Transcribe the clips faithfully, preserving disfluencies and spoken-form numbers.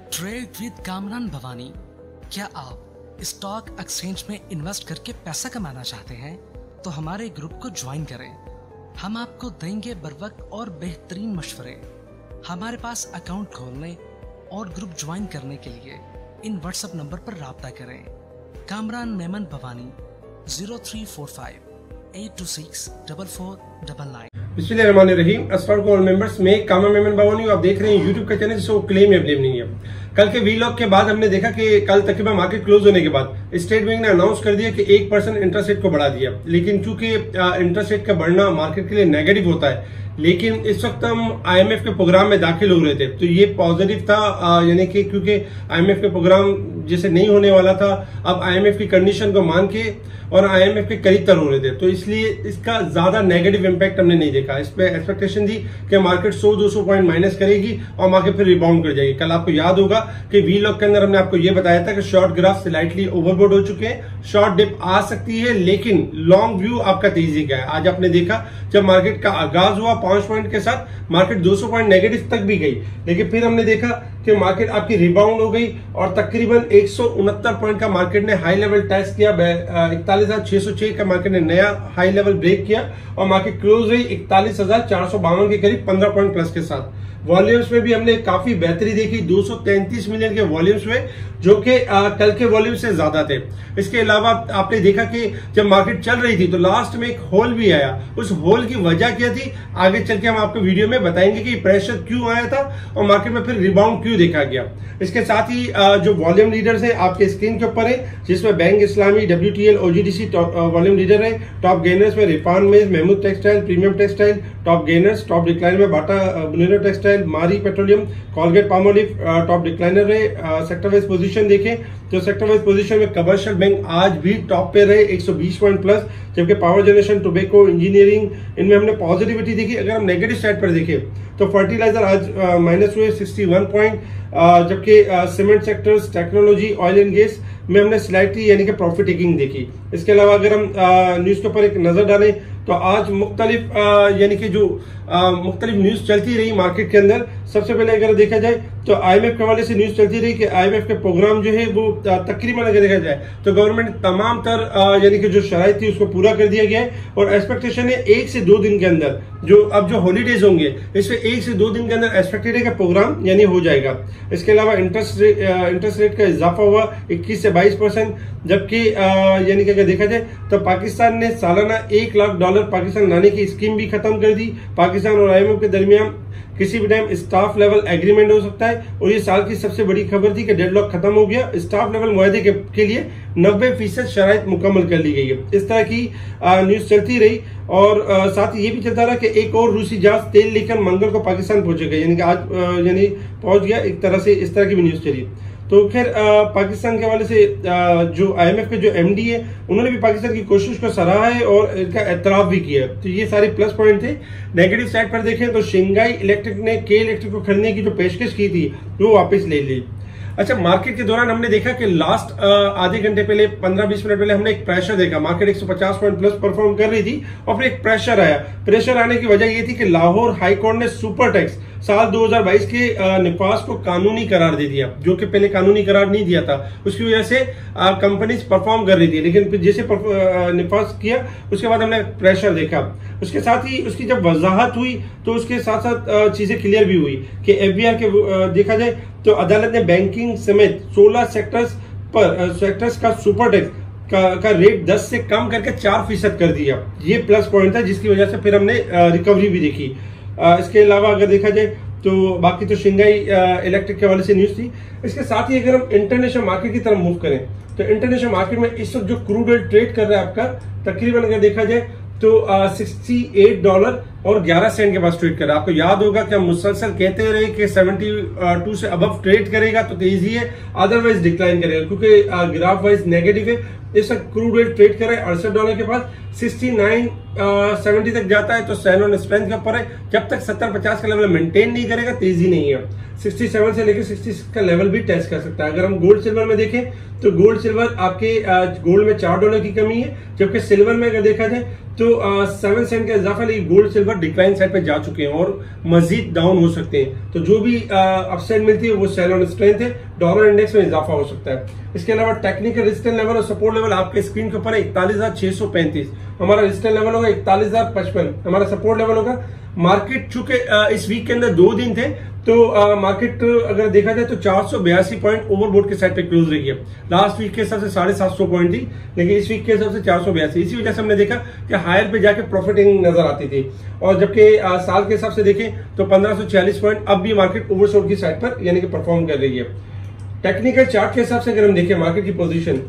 Trade with Kamran Bhavani. क्या आप stock exchange में इन्वेस्ट करके पैसा कमाना चाहते हैं तो हमारे ग्रुप को ज्वाइन करें। हम आपको देंगे बर वक्त और बेहतरीन मशवरे। हमारे पास अकाउंट खोलने और ग्रुप ज्वाइन करने के लिए इन व्हाट्सएप नंबर पर राब्ता करें। Kamran Memon Bhawani zero three four five eight two six double four double nine. बिस्मिल्लाहिर्रहमानिर्रहीम। अस्सलाम वालेकुम मेंबर्स, मैं कामरान मेमन भवानी, आप देख रहे हैं यूट्यूब का चैनल जिसको क्लेम या ब्लेम नहीं है। कल के वीलॉग के बाद हमने देखा कि कल तकरीबन मार्केट क्लोज होने के बाद स्टेट बैंक ने अनाउंस कर दिया कि एक परसेंट इंटरेस्ट रेट को बढ़ा दिया। लेकिन चूंकि इंटरेस्ट रेट का बढ़ना मार्केट के लिए नेगेटिव होता है, लेकिन इस वक्त हम आईएमएफ के प्रोग्राम में दाखिल हो रहे थे तो ये पॉजिटिव था, यानी कि क्योंकि आईएमएफ के प्रोग्राम जैसे नहीं होने वाला था, अब आईएमएफ की कंडीशन को मान के और आईएमएफ के करीब तर हो रहे थे, तो इसलिए इसका ज्यादा नेगेटिव इंपैक्ट हमने नहीं देखा। इस पे एक्सपेक्टेशन थी कि मार्केट सौ दो सौ पॉइंट माइनस करेगी और मार्केट फिर रिबाउंड कर जाएगी। कल आपको याद होगा कि वीलॉग के अंदर हमने आपको ये बताया था कि शॉर्ट ग्राफ स्लाइटली ओवरबोट हो चुके हैं, शॉर्ट डिप आ सकती है, लेकिन लॉन्ग व्यू आपका तेजी का है। आज आपने देखा जब मार्केट का आगाज हुआ पांच पॉइंट के साथ, मार्केट दो सौ पॉइंट नेगेटिव तक भी गई, लेकिन फिर हमने देखा कि मार्केट आपकी रिबाउंड हो गई और तकरीबन एक सौ उनहत्तर पॉइंट का मार्केट ने हाई लेवल टेस्ट किया। इकतालीस हजार छह सौ छह का मार्केट ने नया हाई लेवल ब्रेक किया और मार्केट क्लोज रही इकतालीस हजार चार सौ बावन के करीब पंद्रह पॉइंट प्लस के साथ। वॉल्यूम्स में भी हमने काफी बेहतरी देखी, दो सौ तैंतीस मिलियन के वॉल्यूम्स में, जो कि कल के वॉल्यूम से ज्यादा थे। इसके अलावा आपने देखा कि जब मार्केट चल रही थी तो लास्ट में एक होल भी आया। उस होल की वजह क्या थी आगे चल के हम आपको वीडियो में बताएंगे कि प्रेशर क्यों आया था और मार्केट में फिर रिबाउंड क्यों देखा गया। इसके साथ ही जो वॉल्यूम लीडर्स है आपके स्क्रीन के ऊपर है, जिसमें bank Islami, WTL, OGDC volume leader है। टॉप गेनर्स में रिफान में Mahmood textile, premium textile top gainers. Top decline में बाटा बुलेरो textile, Mari petroleum, Colgate Palmolive top decliner है। सेक्टर वाइज पोजीशन देखें तो सेक्टर वाइज पोजीशन में कमर्शियल बैंक आज भी टॉप पे रहे एक सौ बीस पॉइंट प्लस, जबकि पावर जनरेशन, टोबैको, इंजीनियरिंग, इनमें हमने पॉजिटिविटी देखी। अगर हम नेगेटिव साइड पर देखें तो फर्टिलाइजर आज माइनस हुए इकसठ पॉइंट, जबकि cement sectors, technology, oil and gas में हमने स्लाइटली यानी कि प्रॉफिट टेकिंग देखी। इसके अलावा अगर हम न्यूज के ऊपर एक नजर डालें तो आज मुख्तलिफ यानी कि जो मुख्तलिफ न्यूज चलती रही मार्केट के अंदर। सबसे पहले अगर देखा जाए तो आईएमएफ के हवाले से न्यूज चलती रही कि आईएमएफ के प्रोग्राम जो है वो तकरीबन अगर देखा जाए तो गवर्नमेंट तमाम तर यानी कि जो शराइत थी उसको पूरा कर दिया गया है और एक्सपेक्टेशन है एक से दो दिन के अंदर, जो अब जो हॉलीडेज होंगे इसमें एक से दो दिन के अंदर एक्सपेक्टेड है कि प्रोग्राम यानी हो जाएगा। इसके अलावा इंटरेस्ट रेट इंटरेस्ट रेट का इजाफा हुआ इक्कीस से बाईस परसेंट, जबकि यानी कि अगर देखा जाए तो पाकिस्तान ने सालाना एक लाख डॉलर पाकिस्तान लाने की स्कीम भी खत्म कर दी। पाकिस्तान और आईएमएफ के दरमियान किसी भी टाइम स्टाफ लेवल एग्रीमेंट हो सकता है और ये साल की सबसे बड़ी खबर थी कि डेडलॉक खत्म हो गया। स्टाफ लेवल मुआहदे के, के लिए नब्बे फीसद शराइत मुकम्मल कर ली गई है। इस तरह की न्यूज चलती रही और आ, साथ ही ये भी चलता रहा कि एक और रूसी जहाज तेल लेकर मंगल को पाकिस्तान पहुंचेगा, यानी कि आज यानी पहुंच गया। एक तरह से इस तरह की भी न्यूज चली। तो खैर पाकिस्तान के हवाले से आ, जो आईएमएफ के जो एमडी है उन्होंने भी पाकिस्तान की कोशिश को सराहा है और इनका एतराफ भी किया। तो ये सारे प्लस पॉइंट थे। नेगेटिव साइड पर देखें तो शंघाई इलेक्ट्रिक ने के इलेक्ट्रिक को खरीदने की जो पेशकश की थी वो वापस ले ली। अच्छा, मार्केट के दौरान हमने देखा कि लास्ट आधे घंटे पहले पंद्रह बीस मिनट पहले हमने एक प्रेशर देखा। मार्केट एक सौ पचास पॉइंट प्लस परफॉर्म कर रही थी और फिर एक प्रेशर आया। प्रेशर आने की वजह यह थी कि लाहौर हाई कोर्ट ने सुपर टैक्स साल दो हज़ार बाईस के निफास को कानूनी करार दे दिया, जो कि पहले कानूनी करार नहीं दिया था। उसकी वजह से कंपनीज परफॉर्म कर रही थी, लेकिन फिर जैसे निफास किया उसके बाद हमने प्रेशर देखा। उसके साथ ही उसकी जब वजाहत हुई तो उसके साथ साथ चीजें क्लियर भी हुई कि एफबीआर के देखा जाए तो अदालत ने बैंकिंग समेत सोलह सेक्टर्स पर सेक्टर्स का सुपर टैक्स का, का रेट दस से कम करके चार फीसद कर दिया। ये प्लस पॉइंट था जिसकी वजह से फिर हमने रिकवरी भी देखी। इसके अलावा अगर देखा जाए तो बाकी तो शंघाई इलेक्ट्रिक के हवाले से न्यूज थी। इसके साथ ही अगर हम इंटरनेशनल मार्केट की तरफ मूव करें तो इंटरनेशनल मार्केट में इस वक्त जो क्रूड ऑयल ट्रेड कर रहा है आपका तकरीबन अगर देखा जाए तो अड़सठ डॉलर और ग्यारह सेंट के पास ट्रेड कर रहा है। आपको याद होगा कि हम मुसलसल कहते रहे कि बहत्तर से अबव ट्रेड करेगा तो तेजी है, अदरवाइज डिक्लाइन करेगा, क्योंकि ग्राफ वाइज नेगेटिव है। इस वक्त क्रूड ऑयल ट्रेड कर रहा है अड़सठ डॉलर के पास, सिक्सटी नाइन सेवेंटी तक जाता है तो सैन स्ट्रेंथ के ऊपर है। जब तक सत्तर पचास का लेवल मेंटेन नहीं करेगा तेजी नहीं है। सड़सठ से लेकर छियासठ का लेवल भी टेस्ट कर सकता है। अगर हम गोल्ड सिल्वर में देखें तो गोल्ड सिल्वर आपके गोल्ड में चार डॉलर की कमी है, जबकि सिल्वर में अगर देखा जाए तो सेवन सेंट का इजाफा, लेकिन gold silver bar decline side पे जा चुके हैं और मजीद डाउन हो सकते हैं। तो जो भी अपसाइड मिलती है वो सेल ऑन स्ट्रेंथ है, डॉलर इंडेक्स में इजाफा हो सकता है। इसके अलावा टेक्निकल रेजिस्टेंस लेवल और सपोर्ट लेवल आपके स्क्रीन के ऊपर है इकतालीस हजार छह सौ पैंतीस, हमारा रेजिस्टेंस लेवल होगा इकतालीस हजार पचपन, हमारा सपोर्ट लेवल होगा। मार्केट चूंकि इस वीक के अंदर दो दिन थे तो मार्केट अगर देखा जाए तो चार सौ बयासी पॉइंट ओवरबोट के साइड पे क्लोज रही है। लास्ट वीक के हिसाब से साढ़े सात सौ पॉइंट थी, लेकिन इस वीक के हिसाब से चार सौ बयासी। इसी वजह से हमने देखा कि हायर पे जाके प्रॉफिटिंग नजर आती थी। और जबकि साल के हिसाब से देखें तो पंद्रह सौ छियालीस पॉइंट अब भी मार्केट ओवरसोल्ड की साइड पर यानी कि परफॉर्म कर रही है। टेक्निकल चार्ट के हिसाब से अगर हम देखें मार्केट की पोजीशन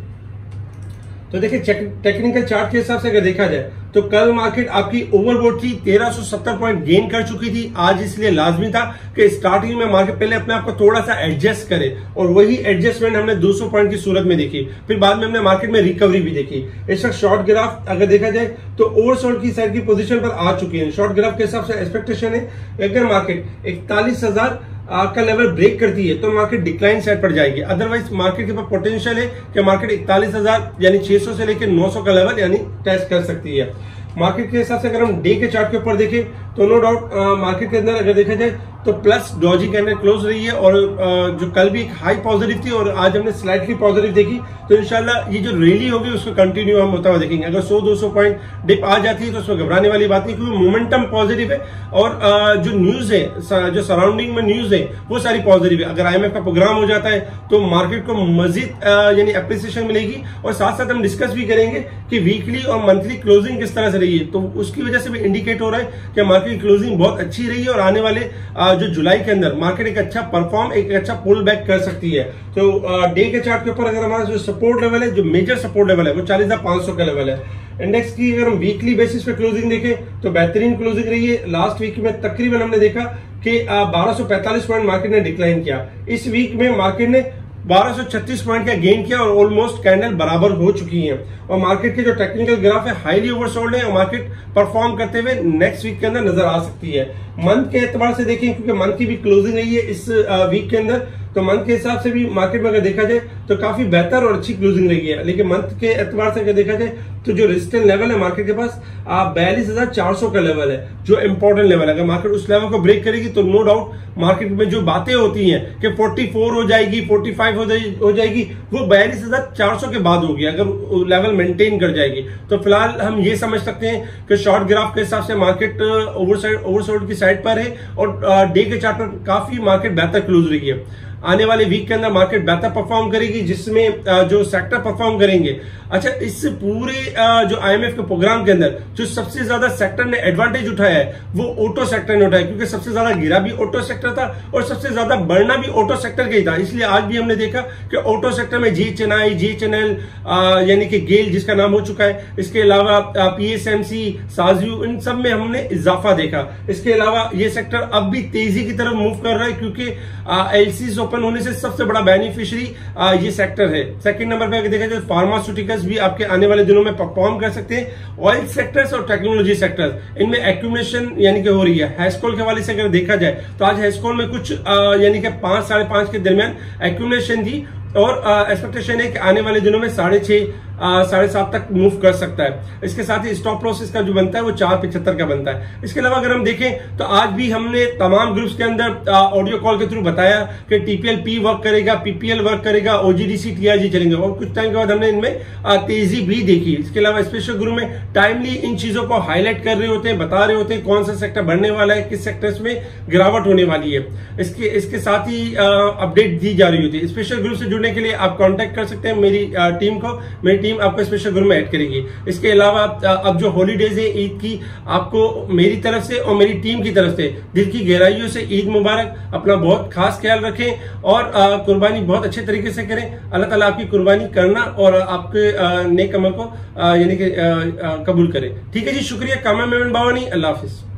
तो देखिए टेक्निकल चार्ट के हिसाब से अगर देखा जाए तो कल मार्केट आपकी ओवरबोट थी, तेरह सौ सत्तर पॉइंट गेन कर चुकी थी। आज इसलिए लाजमी था कि स्टार्टिंग में मार्केट पहले अपने आप को थोड़ा सा एडजस्ट करे और वही एडजस्टमेंट हमने दो सौ पॉइंट की सूरत में देखी, फिर बाद में हमने मार्केट में रिकवरी भी देखी। इस वक्त शॉर्ट ग्राफ अगर देखा जाए तो ओवरसोल्ड की साइड की पोजीशन पर आ चुकी है। शॉर्ट ग्राफ के हिसाब से एक्सपेक्टेशन है अगर मार्केट इकतालीस हजार का लेवल ब्रेक करती है तो मार्केट डिक्लाइन साइड पर जाएगी। अदरवाइज मार्केट के पास पोटेंशियल है कि मार्केट इकतालीस हजार यानी छह सौ से लेकर नौ सौ का लेवल यानी टेस्ट कर सकती है। मार्केट के हिसाब से अगर हम डे के चार्ट के ऊपर देखें तो नो डाउट मार्केट के अंदर अगर देखा जाए तो प्लस डॉजी कैंडल क्लोज रही है और आ, जो कल भी एक हाई पॉजिटिव थी और आज हमने स्लाइटली पॉजिटिव देखी। तो इंशाल्लाह ये जो रैली होगी उसको कंटिन्यू हम होता हुआ देखेंगे। अगर सौ दो सौ पॉइंट डिप आ जाती है तो उसमें घबराने वाली बात नहीं, क्योंकि मोमेंटम पॉजिटिव है और आ, जो न्यूज है जो सराउंडिंग में न्यूज है वो सारी पॉजिटिव है। अगर आईएमएफ का प्रोग्राम हो जाता है तो मार्केट को मजीद यानी एप्रिसिएशन मिलेगी और साथ साथ हम डिस्कस भी करेंगे कि वीकली और मंथली क्लोजिंग किस तरह से रही है। तो उसकी वजह से भी इंडिकेट हो रहा है कि मार्केट की क्लोजिंग बहुत अच्छी रही है और आने वाले जो जुलाई के अंदर मार्केट एक अच्छा परफॉर्म एक अच्छा पुल बैक कर सकती है। तो डे के चार्ट के ऊपर अगर हमारा जो सपोर्ट लेवल है, जो मेजर सपोर्ट लेवल है वो चालीस हजार पांच सौ का लेवल है। इंडेक्स की अगर हम वीकली बेसिस पे क्लोजिंग देखें तो बेहतरीन क्लोजिंग रही है। लास्ट वीक में तकरीबन हमने देखा कि बारह सौ पैंतालीस पॉइंट मार्केट ने डिक्लाइन किया। इस वीक में मार्केट ने बारह सौ छत्तीस पॉइंट का गेन किया और ऑलमोस्ट कैंडल बराबर हो चुकी हैं। और मार्केट के जो टेक्निकल ग्राफ है हाईली ओवरसोल्ड है और मार्केट परफॉर्म करते हुए नेक्स्ट वीक के अंदर नजर आ सकती है। मंथ के एतबार से देखें क्योंकि मंथ की भी क्लोजिंग रही है इस वीक के अंदर, तो मंथ के हिसाब से भी मार्केट में अगर देखा जाए तो काफी बेहतर और अच्छी क्लोजिंग रही है। लेकिन मंथ के एतबार से अगर देखा जाए तो जो रेजिस्टेंस लेवल है मार्केट के पास बयालीस हजार चार सौ का लेवल है, जो इंपॉर्टेंट लेवल है। अगर मार्केट उस लेवल को ब्रेक करेगी तो नो डाउट मार्केट में जो बातें होती हैं कि चौवालीस हो जाएगी, पैंतालीस हो जाएगी हो जाएगी वो बयालीस हजार चार सौ के बाद होगी अगर लेवल मेंटेन कर जाएगी। तो फिलहाल हम ये समझ सकते हैं कि शॉर्ट ग्राफ के हिसाब से मार्केट ओवरसाइड ओवरसोल्ड की साइड पर है और डे के चार्ट पर काफी मार्केट बेहतर क्लोज रही है। आने वाले वीक के अंदर मार्केट बेहतर परफॉर्म करेगी जिसमें जो सेक्टर परफॉर्म करेंगे। अच्छा, इस पूरे जो आईएमएफ के प्रोग्राम के अंदर जो सबसे ज्यादा सेक्टर ने एडवांटेज उठाया है वो ऑटो सेक्टर ने उठाया, क्योंकि सबसे ज्यादा गिरा भी ऑटो सेक्टर था और सबसे ज्यादा बढ़ना भी ऑटो सेक्टर का ही था। इसलिए आज भी हमने देखा कि ऑटो सेक्टर में जी चेन्नई, जी चैनल यानी कि गेल जिसका नाम हो चुका है, इसके अलावा पीएसएमसी, साजयू, इन सब में हमने इजाफा देखा। इसके अलावा ये सेक्टर अब भी तेजी की तरफ मूव कर रहा है क्योंकि एलसीज ओपन होने से सबसे बड़ा बेनिफिशियरी ये सेक्टर है। सेकंड नंबर पे अगर देखा जाए फार्मास्यूटिकल्स भी आपके आने वाले दिनों में परफॉर्म कर सकते हैं। ऑयल सेक्टर्स और टेक्नोलॉजी सेक्टर्स इनमें एक्यूमुलेशन यानी कि हो रही है। हैस्कोल के हवाले से अगर देखा जाए तो आज हैस्कोल में कुछ यानी कि पांच साढ़े पांच के दरमियान एक्यूमुलेशन थी और एक्सपेक्टेशन है कि आने वाले दिनों में साढ़े छह साढ़े सात तक मूव कर सकता है। इसके साथ ही स्टॉप लॉस इसका जो बनता है वो चार पिछहत्तर का बनता है। इसके अलावा अगर हम देखें तो आज भी हमने तमाम ग्रुप्स के अंदर ऑडियो कॉल के थ्रू बताया कि टीपीएल पी वर्क करेगा, पीपीएल वर्क करेगा, ओजीडीसी, टीआरजी चलेंगे और कुछ टाइम के बाद हमने इनमें तेजी भी देखी। इसके अलावा स्पेशल ग्रुप में टाइमली इन चीजों को हाईलाइट कर रहे होते हैं, बता रहे होते हैं कौन सा सेक्टर बढ़ने वाला है, किस सेक्टर्स में गिरावट होने वाली है। इसके इसके साथ ही अपडेट दी जा रही होती है। स्पेशल ग्रुप से जुड़ने के लिए आप कॉन्टेक्ट कर सकते हैं मेरी टीम को, मेरी टीम आपको स्पेशल ग्रुप में ऐड करेगी। इसके अलावा अब जो हॉलीडेज है ईद की, आपको मेरी तरफ से और मेरी टीम की तरफ से दिल की गहराइयों से ईद मुबारक। अपना बहुत खास ख्याल रखें और कुर्बानी बहुत अच्छे तरीके से करें। अल्लाह ताला आपकी कुर्बानी करना और आपके नेक अमल को यानी कि कबूल करे। ठीक है जी, शुक्रिया। कामा मेमन बावानी, अल्लाह हाफिज।